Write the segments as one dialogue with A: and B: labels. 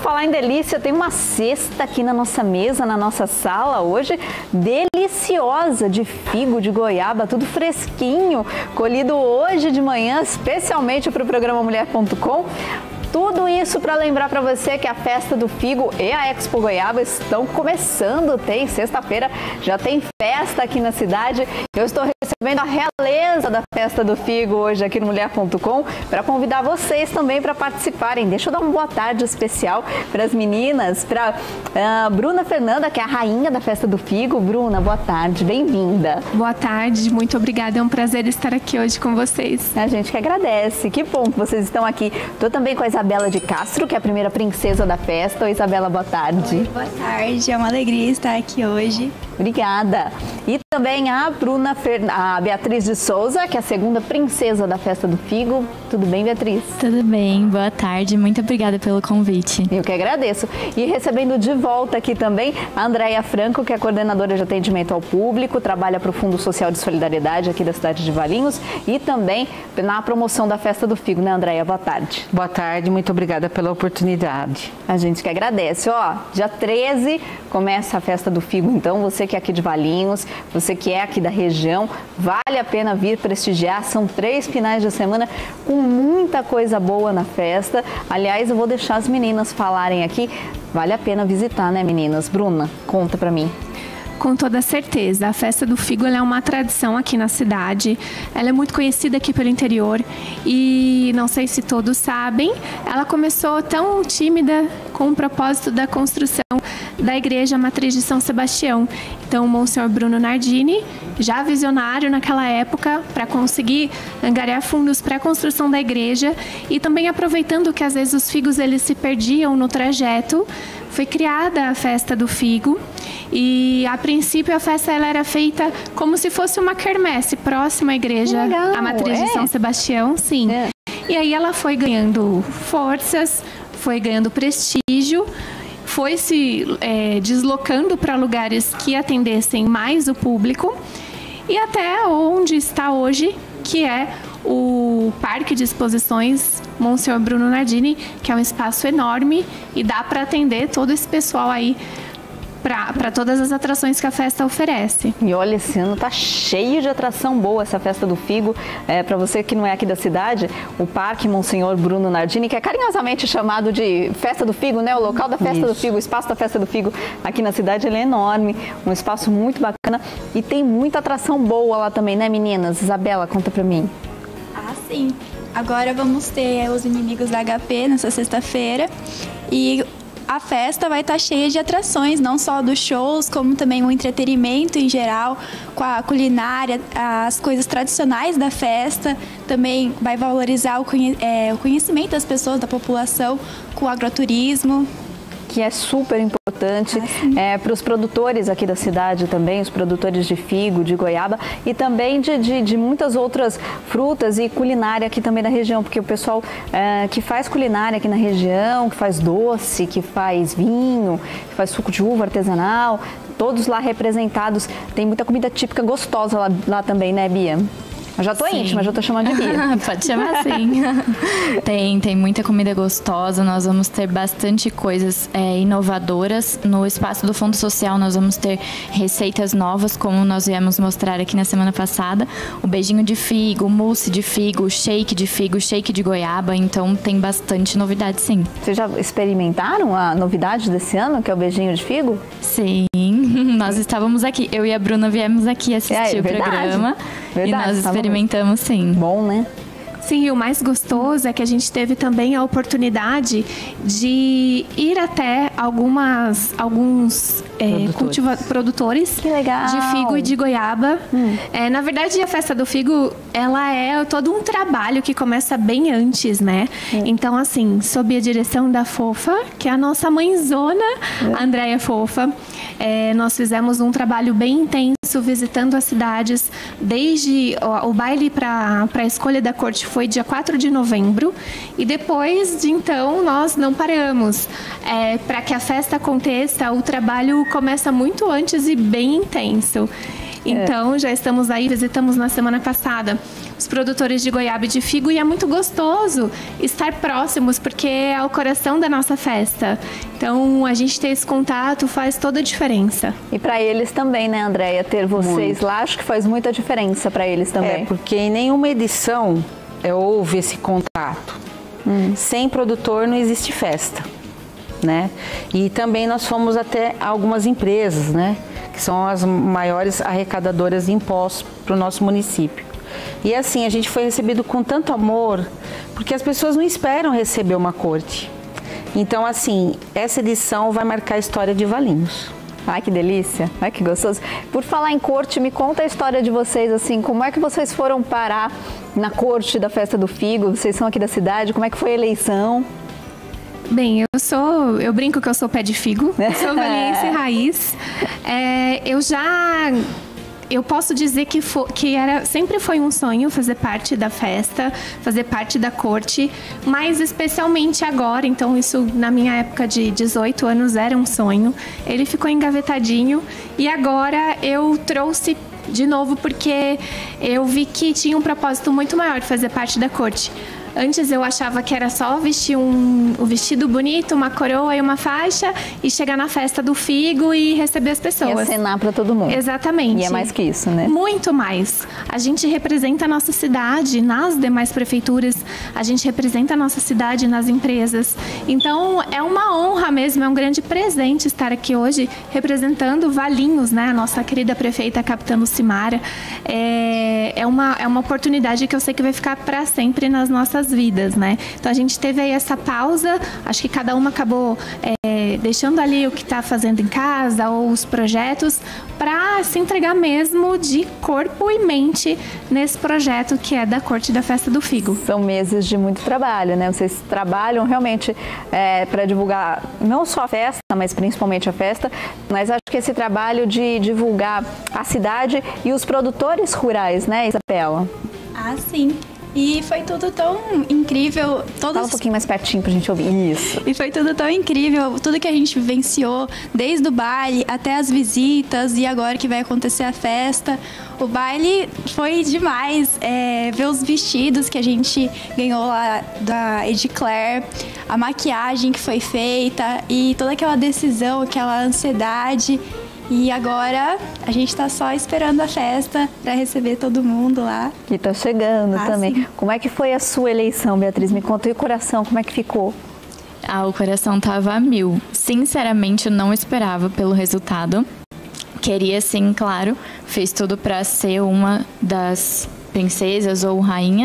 A: falar em delícia, tem uma cesta aqui na nossa mesa, na nossa sala hoje, deliciosa, de figo, de goiaba, tudo fresquinho, colhido hoje de manhã, especialmente para o programa Mulher.com. Tudo isso para lembrar para você que a Festa do Figo e a Expo Goiaba estão começando. Tem sexta-feira, já tem festa aqui na cidade. Eu estou recebendo a realeza da Festa do Figo hoje aqui no Mulher.com para convidar vocês também para participarem. Deixa eu dar uma boa tarde especial para as meninas, para Bruna Fernanda, que é a rainha da Festa do Figo. Bruna, boa tarde, bem-vinda.
B: Boa tarde, muito obrigada. É um prazer estar aqui hoje com vocês.
A: A gente que agradece. Que bom que vocês estão aqui. Estou também com a Isabela de Castro, que é a primeira princesa da festa. Oi, Isabela, boa tarde.
C: Oi, boa tarde. É uma alegria estar aqui hoje.
A: Obrigada. E também a Beatriz de Souza, que é a segunda princesa da Festa do Figo. Tudo bem, Beatriz?
D: Tudo bem, boa tarde. Muito obrigada pelo convite.
A: Eu que agradeço. E recebendo de volta aqui também a Andréia Franco, que é coordenadora de atendimento ao público, trabalha para o Fundo Social de Solidariedade aqui da cidade de Valinhos e também na promoção da Festa do Figo, né, Andréia? Boa tarde.
E: Boa tarde, muito obrigada pela oportunidade.
A: A gente que agradece. Ó, dia 13 começa a Festa do Figo, então você que é aqui de Valinhos, você que é aqui da região, vale a pena vir prestigiar. São 3 finais de semana com muita coisa boa na festa. Aliás, eu vou deixar as meninas falarem aqui. Vale a pena visitar, né, meninas? Bruna, conta pra mim.
B: Com toda certeza, a Festa do Figo ela é uma tradição aqui na cidade, ela é muito conhecida aqui pelo interior e não sei se todos sabem, ela começou tão tímida com o propósito da construção da Igreja Matriz de São Sebastião. Então, o Monsenhor Bruno Nardini, já visionário naquela época, para conseguir angariar fundos para a construção da igreja e também aproveitando que às vezes os figos eles se perdiam no trajeto, foi criada a Festa do Figo. E, a princípio, a festa ela era feita como se fosse uma quermesse próxima à igreja, a Matriz de São Sebastião, sim. E aí ela foi ganhando forças, foi ganhando prestígio, foi se deslocando para lugares que atendessem mais o público e até onde está hoje, que é o Parque de Exposições Monsenhor Bruno Nardini, que é um espaço enorme e dá para atender todo esse pessoal aí para todas as atrações que a festa oferece.
A: E olha, esse ano tá cheio de atração boa essa Festa do Figo. Para você que não é aqui da cidade, o Parque Monsenhor Bruno Nardini, que é carinhosamente chamado de Festa do Figo, né? O local da Festa do Figo, o espaço da Festa do Figo aqui na cidade, ele é enorme, um espaço muito bacana e tem muita atração boa lá também, né, meninas? Isabela, conta pra mim.
C: Ah, sim. Agora vamos ter os inimigos da HP nessa sexta-feira e a festa vai estar cheia de atrações, não só dos shows, como também o entretenimento em geral, com a culinária, as coisas tradicionais da festa. Também vai valorizar o conhecimento das pessoas, da população, com o agroturismo.
A: Que é super importante para os produtores aqui da cidade também, os produtores de figo, de goiaba e também de muitas outras frutas e culinária aqui também na região, porque o pessoal que faz culinária aqui na região, que faz doce, que faz vinho, que faz suco de uva artesanal, todos lá representados, tem muita comida típica gostosa lá também, né, Bia? Eu já tô íntima, já tô chamando de Bia.
D: Pode chamar assim. Tem muita comida gostosa, nós vamos ter bastante coisas inovadoras. No espaço do Fundo Social nós vamos ter receitas novas, como nós viemos mostrar aqui na semana passada. O beijinho de figo, o mousse de figo, o shake de goiaba, então tem bastante novidade, sim.
A: Vocês já experimentaram a novidade desse ano, que é o beijinho de figo?
D: Sim, nós estávamos aqui, eu e a Bruna viemos aqui assistir o programa. Verdade, e nós experimentamos, sim.
A: Bom, né?
B: Sim, e o mais gostoso é que a gente teve também a oportunidade de ir até alguns produtores
A: que legal.
B: De figo e de goiaba. Na verdade, a Festa do Figo, ela é todo um trabalho que começa bem antes, né? Então, assim, sob a direção da Fofa, que é a nossa mãezona, a Andréia Fofa, nós fizemos um trabalho bem intenso visitando as cidades, desde o baile para a escolha da corte foi dia 4 de novembro e depois de então nós não paramos. Para que a festa aconteça, o trabalho começa muito antes e bem intenso. Então já estamos aí, visitamos na semana passada os produtores de goiaba e de figo, e é muito gostoso estar próximos, porque é o coração da nossa festa. Então, a gente ter esse contato faz toda a diferença.
A: E para eles também, né, Andréia? Ter vocês
E: Muito.
A: lá, acho que faz muita diferença para eles também.
E: Porque em nenhuma edição houve esse contato. Sem produtor não existe festa, né? E também nós fomos até algumas empresas, né? Que são as maiores arrecadadoras de impostos para o nosso município. E assim, a gente foi recebido com tanto amor, porque as pessoas não esperam receber uma corte. Então, assim, essa edição vai marcar a história de Valinhos.
A: Ai, que delícia. Ai, que gostoso. Por falar em corte, me conta a história de vocês, assim, como é que vocês foram parar na corte da Festa do Figo? Vocês são aqui da cidade, como é que foi a eleição?
B: Bem, eu brinco que eu sou pé de figo, sou valiense raiz. Eu posso dizer que sempre foi um sonho fazer parte da festa, fazer parte da corte, mas especialmente agora, então isso na minha época de 18 anos era um sonho. Ele ficou engavetadinho e agora eu trouxe de novo porque eu vi que tinha um propósito muito maior de fazer parte da corte. Antes eu achava que era só vestir um vestido bonito, uma coroa e uma faixa e chegar na festa do figo e receber as pessoas.
A: E acenar para todo mundo.
B: Exatamente.
A: E é mais que isso, né?
B: Muito mais. A gente representa a nossa cidade nas demais prefeituras, a gente representa a nossa cidade nas empresas. Então é uma honra mesmo, é um grande presente estar aqui hoje representando Valinhos, né? A nossa querida prefeita Capitã Lucimara. É uma oportunidade que eu sei que vai ficar para sempre nas nossas vidas, né? Então a gente teve aí essa pausa, acho que cada uma acabou deixando ali o que está fazendo em casa ou os projetos para se entregar mesmo de corpo e mente nesse projeto que é da Corte da Festa do Figo.
A: São meses de muito trabalho, né? Vocês trabalham realmente para divulgar não só a festa, mas principalmente a festa, mas acho que esse trabalho de divulgar a cidade e os produtores rurais, né, Isabela?
C: Ah, sim. E foi tudo tão incrível.
A: Fala um pouquinho mais pertinho pra gente ouvir isso.
C: E foi tudo tão incrível, tudo que a gente vivenciou, desde o baile até as visitas e agora que vai acontecer a festa. O baile foi demais, ver os vestidos que a gente ganhou lá da Ediclaire, a maquiagem que foi feita e toda aquela decisão, aquela ansiedade. E agora a gente tá só esperando a festa para receber todo mundo lá.
A: Que tá chegando também. Sim. Como é que foi a sua eleição, Beatriz? Me conta, e o coração, como é que ficou?
D: O coração tava a 1000. Sinceramente, eu não esperava pelo resultado. Queria sim, claro. Fez tudo para ser uma das princesas ou rainha.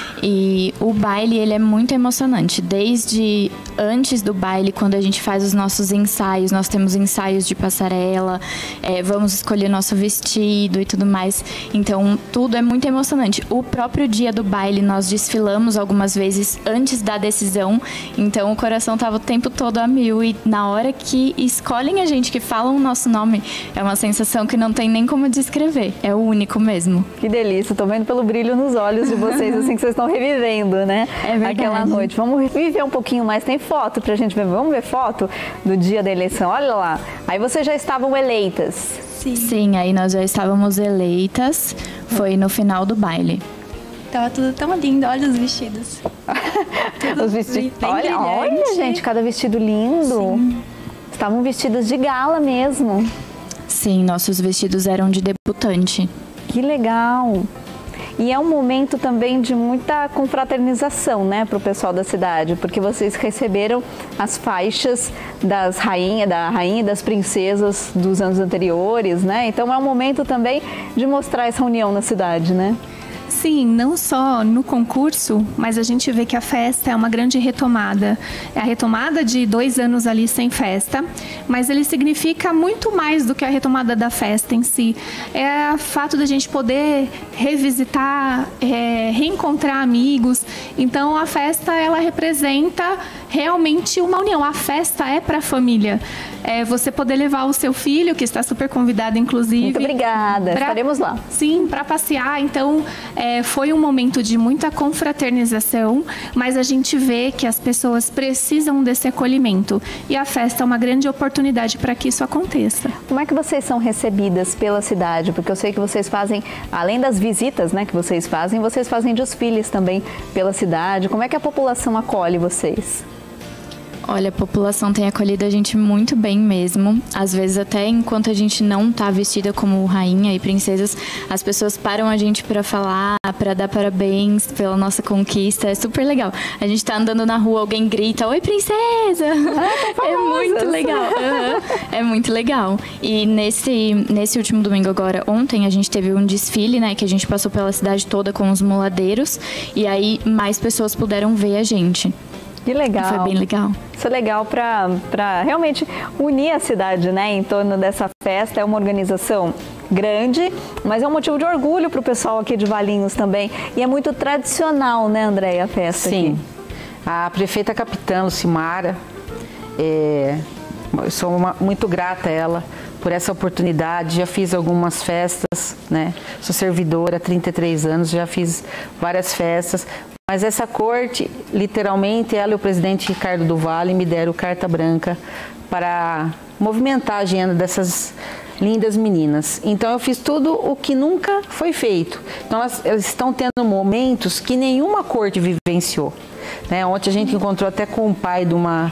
D: E o baile, ele é muito emocionante. Desde antes do baile, quando a gente faz os nossos ensaios, nós temos ensaios de passarela, vamos escolher nosso vestido e tudo mais. Então, tudo é muito emocionante. O próprio dia do baile, nós desfilamos algumas vezes antes da decisão. Então, o coração tava o tempo todo a 1000. E na hora que escolhem a gente, que falam o nosso nome, é uma sensação que não tem nem como descrever. É o único mesmo.
A: Que delícia. Tô vendo pelo brilho nos olhos de vocês, assim, que vocês estão revivendo, né?
D: É verdade.
A: Aquela noite. Vamos viver um pouquinho mais. Tem foto pra gente ver. Vamos ver foto do dia da eleição. Olha lá. Aí vocês já estavam eleitas.
D: Sim, aí nós já estávamos eleitas. Foi no final do baile.
C: Tava tudo tão lindo. Olha os vestidos.
A: Os vestidos. Olha, gente, cada vestido lindo. Sim. Estavam vestidas de gala mesmo.
D: Sim, nossos vestidos eram de debutante.
A: Que legal! E é um momento também de muita confraternização, né, para o pessoal da cidade, porque vocês receberam as faixas da rainha e das princesas dos anos anteriores, né? Então é um momento também de mostrar essa união na cidade, né?
B: Sim, não só no concurso, mas a gente vê que a festa é uma grande retomada. É a retomada de 2 anos ali sem festa, mas ele significa muito mais do que a retomada da festa em si. É o fato da gente poder revisitar, reencontrar amigos. Então a festa, ela representa realmente uma união. A festa é para a família. Você poder levar o seu filho, que está super convidado, inclusive.
A: Muito obrigada, estaremos lá.
B: Sim, para passear. Então, Foi um momento de muita confraternização, mas a gente vê que as pessoas precisam desse acolhimento. E a festa é uma grande oportunidade para que isso aconteça.
A: Como é que vocês são recebidas pela cidade? Porque eu sei que vocês fazem, além das visitas, né, que vocês fazem desfiles também pela cidade. Como é que a população acolhe vocês?
D: Olha, a população tem acolhido a gente muito bem mesmo. Às vezes, até enquanto a gente não tá vestida como rainha e princesas, as pessoas param a gente para falar, para dar parabéns pela nossa conquista. É super legal. A gente tá andando na rua, alguém grita, oi, princesa! É muito legal. É muito legal. E nesse último domingo agora, ontem, a gente teve um desfile, né, que a gente passou pela cidade toda com os muladeiros. E aí, mais pessoas puderam ver a gente.
A: Que legal.
D: Foi bem legal.
A: Isso é legal para realmente unir a cidade, né, em torno dessa festa. É uma organização grande, mas é um motivo de orgulho para o pessoal aqui de Valinhos também. E é muito tradicional, né, Andréia, a festa
E: Sim.
A: aqui?
E: A prefeita capitã Lucimara, eu sou muito grata a ela por essa oportunidade. Já fiz algumas festas, né? Sou servidora há 33 anos, já fiz várias festas. Mas essa corte, literalmente, ela e o presidente Ricardo do Vale me deram carta branca para movimentar a agenda dessas lindas meninas. Então eu fiz tudo o que nunca foi feito. Então elas estão tendo momentos que nenhuma corte vivenciou. Né? Ontem a gente encontrou até com o pai de uma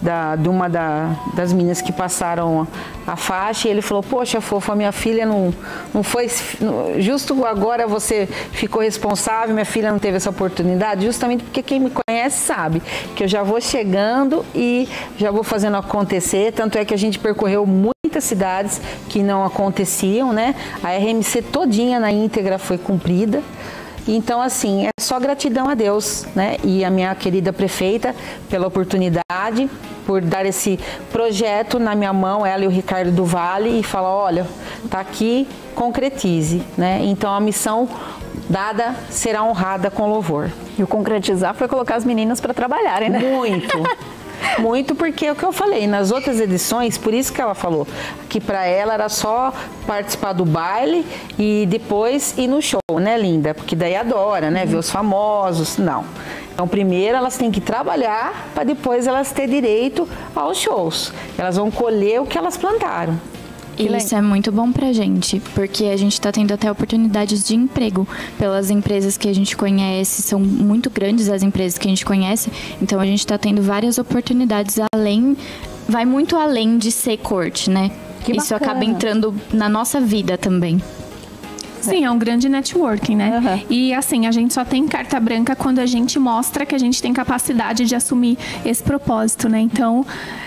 E: das meninas que passaram a faixa, e ele falou, poxa, fofa, minha filha não foi, justo agora você ficou responsável, minha filha não teve essa oportunidade, justamente porque quem me conhece sabe que eu já vou chegando e já vou fazendo acontecer, tanto é que a gente percorreu muitas cidades que não aconteciam, né? A RMC todinha na íntegra foi cumprida. Então, assim, é só gratidão a Deus, né? E a minha querida prefeita pela oportunidade, por dar esse projeto na minha mão, ela e o Ricardo do Vale, e falar, olha, tá aqui, concretize, né? Então, a missão dada será honrada com louvor.
A: E o concretizar foi colocar as meninas para trabalharem, né?
E: Muito. Muito, porque é o que eu falei, nas outras edições, por isso que ela falou, que para ela era só participar do baile e depois ir no show, né, linda? Porque daí adora, né, ver os famosos, não. Então, primeiro elas têm que trabalhar para depois elas terem direito aos shows. Elas vão colher o que elas plantaram.
D: E isso é muito bom pra gente, porque a gente tá tendo até oportunidades de emprego pelas empresas que a gente conhece, são muito grandes as empresas que a gente conhece, então a gente tá tendo várias oportunidades vai muito além de ser corte, né? Isso acaba entrando na nossa vida também.
B: Sim, é um grande networking, né?
A: Uhum.
B: E assim, a gente só tem carta branca quando a gente mostra que a gente tem capacidade de assumir esse propósito, né? Então,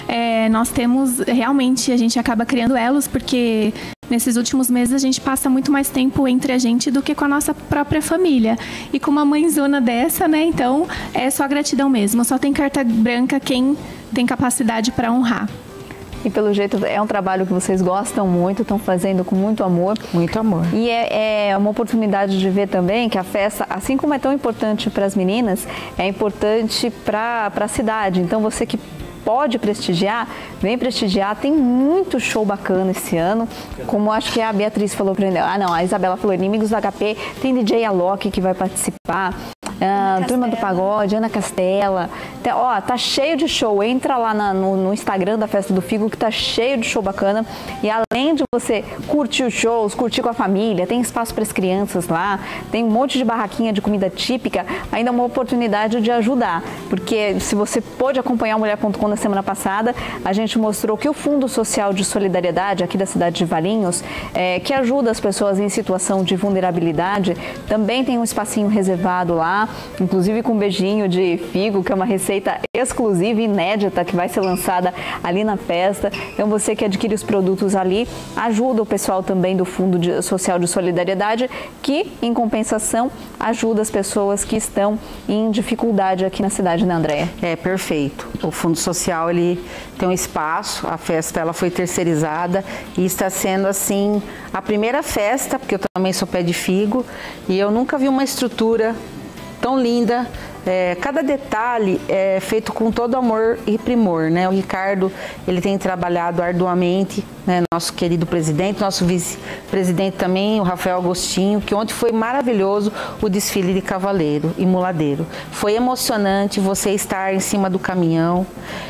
B: nós temos, realmente, a gente acaba criando elos, porque nesses últimos meses a gente passa muito mais tempo entre a gente do que com a nossa própria família. E com uma mãezona dessa, né? Então, é só gratidão mesmo. Só tem carta branca quem tem capacidade para honrar.
A: E pelo jeito é um trabalho que vocês gostam muito, estão fazendo com muito amor.
E: Muito amor.
A: E é uma oportunidade de ver também que a festa, assim como é tão importante para as meninas, é importante para a cidade. Então você que pode prestigiar, vem prestigiar. Tem muito show bacana esse ano, como acho que a Beatriz falou para ele. A Isabela falou, Inimigos do HP, tem DJ Alok que vai participar. Turma do Pagode, Ana Castela. Tá cheio de show. Entra lá no Instagram da Festa do Figo, que tá cheio de show bacana. E além de você curtir os shows, curtir com a família, tem espaço para as crianças lá, tem um monte de barraquinha de comida típica, ainda é uma oportunidade de ajudar. Porque se você pôde acompanhar o Mulher.com na semana passada, a gente mostrou que o Fundo Social de Solidariedade aqui da cidade de Valinhos, que ajuda as pessoas em situação de vulnerabilidade, também tem um espacinho reservado lá, inclusive com um beijinho de figo, que é uma receita exclusiva, inédita, que vai ser lançada ali na festa. Então você que adquire os produtos ali, ajuda o pessoal também do Fundo Social de Solidariedade, que em compensação ajuda as pessoas que estão em dificuldade aqui na cidade, né, Andréia?
E: É, perfeito. O Fundo Social, ele tem um espaço, a festa ela foi terceirizada e está sendo assim a primeira festa, porque eu também sou pé de figo, e eu nunca vi uma estrutura tão linda. Cada detalhe é feito com todo amor e primor, né? O Ricardo, ele tem trabalhado arduamente, né? Nosso querido presidente, nosso vice-presidente também, o Rafael Agostinho, que ontem foi maravilhoso o desfile de cavaleiro e muladeiro. Foi emocionante você estar em cima do caminhão,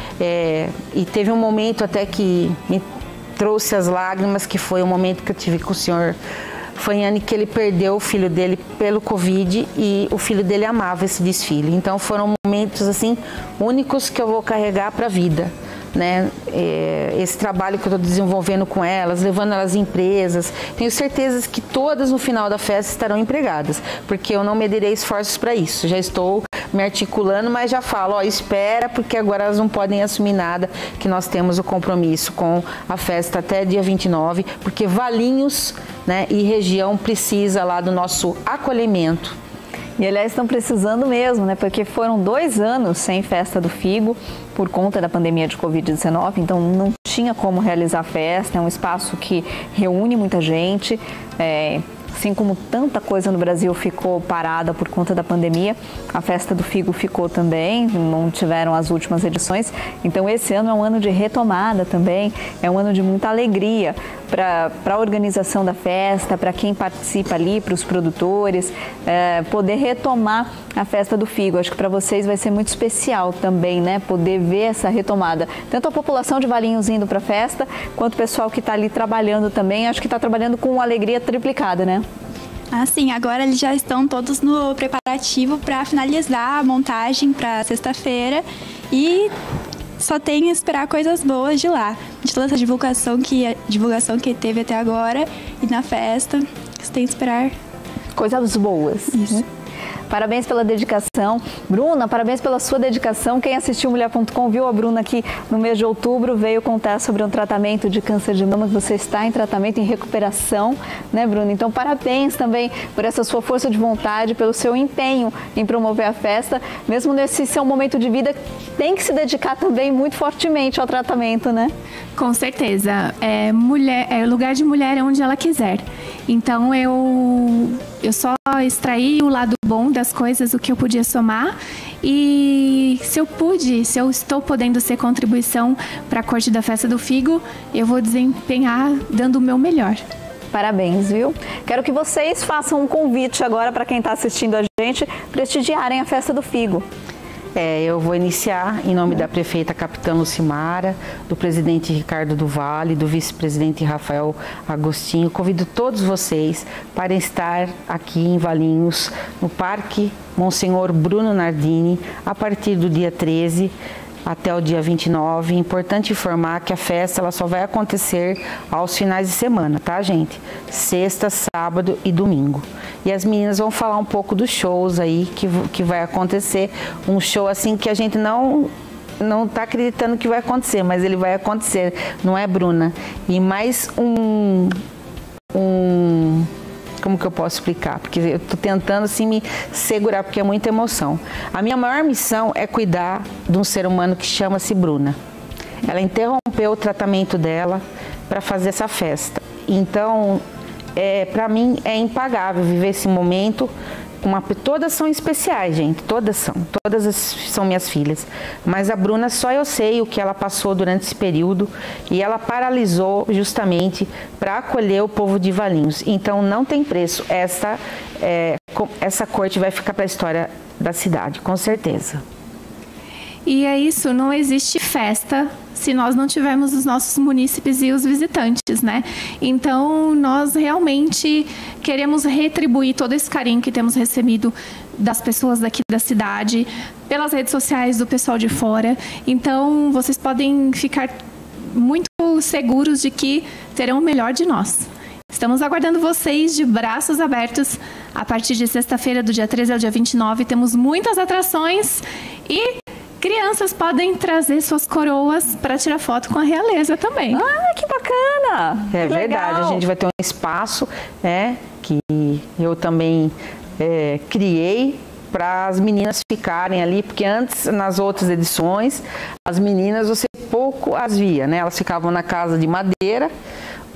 E: e teve um momento até que me trouxe as lágrimas, que foi o momento que eu tive com o senhor Fanhani, que ele perdeu o filho dele pelo Covid e o filho dele amava esse desfile. Então foram momentos assim únicos que eu vou carregar para a vida, né? Esse trabalho que eu estou desenvolvendo com elas, levando elas em empresas, tenho certeza que todas no final da festa estarão empregadas, porque eu não medirei esforços para isso. Já estou me articulando, mas já falo, ó, espera, porque agora elas não podem assumir nada, que nós temos o compromisso com a festa até dia 29, porque Valinhos, né, e região precisa lá do nosso acolhimento.
A: E, aliás, estão precisando mesmo, né? Porque foram 2 anos sem festa do Figo por conta da pandemia de Covid-19, então não tinha como realizar a festa, é um espaço que reúne muita gente, assim como tanta coisa no Brasil ficou parada por conta da pandemia, a festa do Figo ficou também, não tiveram as últimas edições. Então esse ano é um ano de retomada também, é um ano de muita alegria para a organização da festa, para quem participa ali, para os produtores, poder retomar a festa do Figo. Acho que para vocês vai ser muito especial também, né? Poder ver essa retomada. Tanto a população de Valinhos indo para a festa, quanto o pessoal que está ali trabalhando também. Acho que está trabalhando com alegria triplicada, né?
C: Ah, sim. Agora eles já estão todos no preparativo para finalizar a montagem para sexta-feira e só tem a esperar coisas boas de lá. De toda essa divulgação que teve até agora e na festa, você tem que esperar
A: coisas boas.
C: Isso.
A: Parabéns pela dedicação. Bruna, parabéns pela sua dedicação. Quem assistiu Mulher.com viu a Bruna aqui no mês de outubro, veio contar sobre um tratamento de câncer de mama, que você está em tratamento, em recuperação, né, Bruna? Então, parabéns também por essa sua força de vontade, pelo seu empenho em promover a festa. Mesmo nesse seu momento de vida, tem que se dedicar também muito fortemente ao tratamento, né?
B: Com certeza. Lugar de mulher é onde ela quiser. Então, eu só extraí o lado bom das coisas, o que eu podia somar. E se eu estou podendo ser contribuição para a corte da festa do Figo, eu vou desempenhar dando o meu melhor.
A: Parabéns, viu? Quero que vocês façam um convite agora para quem está assistindo a gente, prestigiarem a festa do Figo.
E: Eu vou iniciar em nome da prefeita Capitã Lucimara, do presidente Ricardo do Vale, do vice-presidente Rafael Agostinho. Convido todos vocês para estar aqui em Valinhos, no Parque Monsenhor Bruno Nardini, a partir do dia 13 até o dia 29. Importante informar que a festa ela só vai acontecer aos finais de semana, tá, gente? Sexta, sábado e domingo. E as meninas vão falar um pouco dos shows aí que vai acontecer. Um show assim que a gente não está acreditando que vai acontecer, mas ele vai acontecer, não é, Bruna? E mais como que eu posso explicar? Porque eu estou tentando assim me segurar, porque é muita emoção. A minha maior missão é cuidar de um ser humano que chama-se Bruna. Ela interrompeu o tratamento dela para fazer essa festa. Então, para mim é impagável viver esse momento. Todas são especiais, gente, todas são minhas filhas, mas a Bruna só eu sei o que ela passou durante esse período e ela paralisou justamente para acolher o povo de Valinhos. Então não tem preço, essa corte vai ficar para a história da cidade, com certeza.
B: E é isso, não existe festa se nós não tivermos os nossos munícipes e os visitantes, né? Então, nós realmente queremos retribuir todo esse carinho que temos recebido das pessoas daqui da cidade, pelas redes sociais do pessoal de fora. Então, vocês podem ficar muito seguros de que terão o melhor de nós. Estamos aguardando vocês de braços abertos. A partir de sexta-feira, do dia 13 ao dia 29, temos muitas atrações e crianças podem trazer suas coroas para tirar foto com a realeza também.
A: Ah, que bacana!
E: É verdade, a gente vai ter um espaço, né, que eu também criei para as meninas ficarem ali, porque antes, nas outras edições, as meninas você pouco as via, né? Elas ficavam na casa de madeira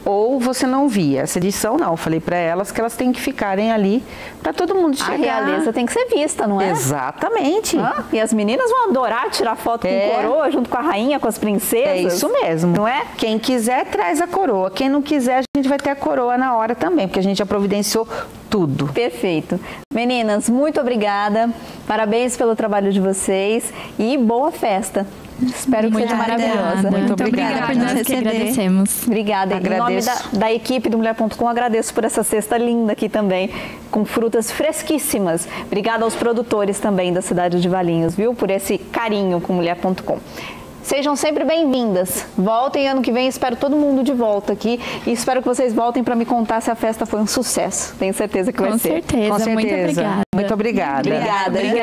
E: ou você não via. Essa edição não, eu falei para elas que elas têm que ficarem ali para todo mundo chegar.
A: A realeza tem que ser vista, não é?
E: Exatamente.
A: E as meninas vão adorar tirar foto com coroa, junto com a rainha, com as princesas.
E: É isso mesmo.
A: Não é?
E: Quem quiser, traz a coroa. Quem não quiser, a gente vai ter a coroa na hora também, porque a gente já providenciou tudo.
A: Perfeito. Meninas, muito obrigada. Parabéns pelo trabalho de vocês e boa festa. Espero que seja maravilhosa.
E: Muito obrigada
D: por nos receber. Agradecemos.
A: Obrigada.
E: Agradeço.
A: Em nome da equipe do Mulher.com, agradeço por essa cesta linda aqui também, com frutas fresquíssimas. Obrigada aos produtores também da cidade de Valinhos, viu? Por esse carinho com Mulher.com. Sejam sempre bem-vindas. Voltem ano que vem, espero todo mundo de volta aqui e espero que vocês voltem para me contar se a festa foi um sucesso. Tenho certeza que vai ser.
D: Com certeza.
E: Muito obrigada.
A: Obrigada.